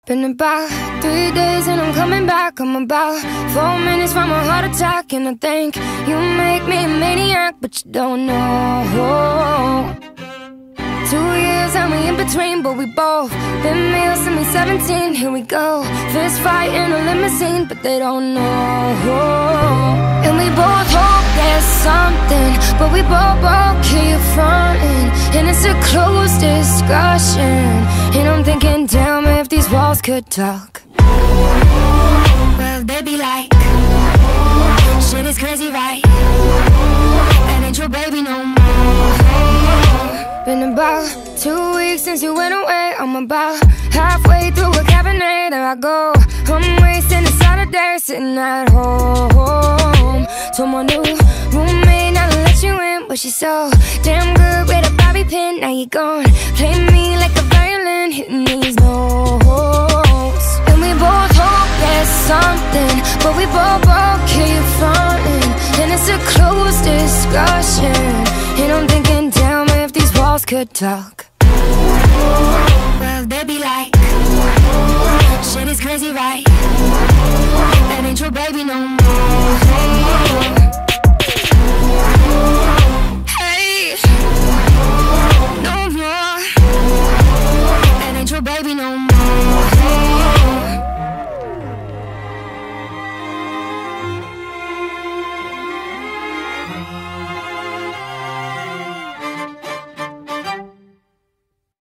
Been about 3 days and I'm coming back. I'm about 4 minutes from a heart attack, and I think you make me a maniac, but you don't know. 2 years and we in between, but we both been male since we 17. Here we go, fist fight in a limousine, but they don't know. And we both hope there's something, but we both keep fronting, and it's a closed discussion. And I'm thinking, damn, if these walls could talk, well, they'd be like, shit is crazy, right? That ain't your baby no more. Been about 2 weeks since you went away. I'm about halfway through a cabernet. There I go, I'm wasting a Saturday sitting at home. Told my new roommate not to let you in, but she's so damn good with a bobby pin. Now you gone, play me like a violin, hitting these notes. And we both hope there's something, but we both keep fronting, and it's a closed discussion. And I'm thinking, damn, if these walls could talk, well, they'd be like, shit is crazy, right? That ain't your baby no more.